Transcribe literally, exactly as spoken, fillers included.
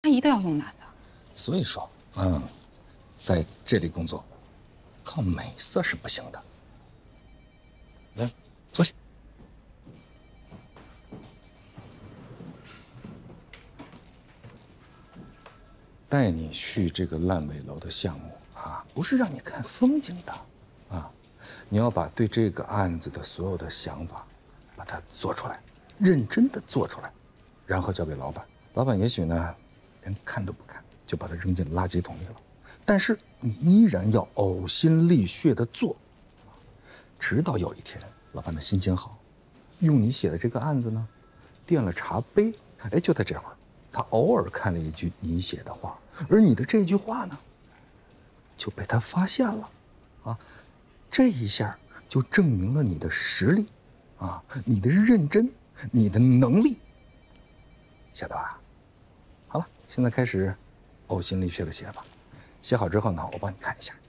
他一定要用男的。 所以说，嗯，在这里工作，靠美色是不行的。来，坐下。带你去这个烂尾楼的项目啊，不是让你看风景的，啊，你要把对这个案子的所有的想法，把它做出来，认真的做出来，然后交给老板。老板也许呢，连看都不看，就把它扔进垃圾桶里了。但是你依然要呕心沥血的做，直到有一天，老板的心情好，用你写的这个案子呢，垫了茶杯。哎，就在这会儿。他偶尔看了一句你写的话，而你的这句话呢，就被他发现了，啊，这一下就证明了你的实力，啊，你的认真，你的能力，晓得吧？好了，现在开始呕心沥血的写吧。写好之后呢，我帮你看一下。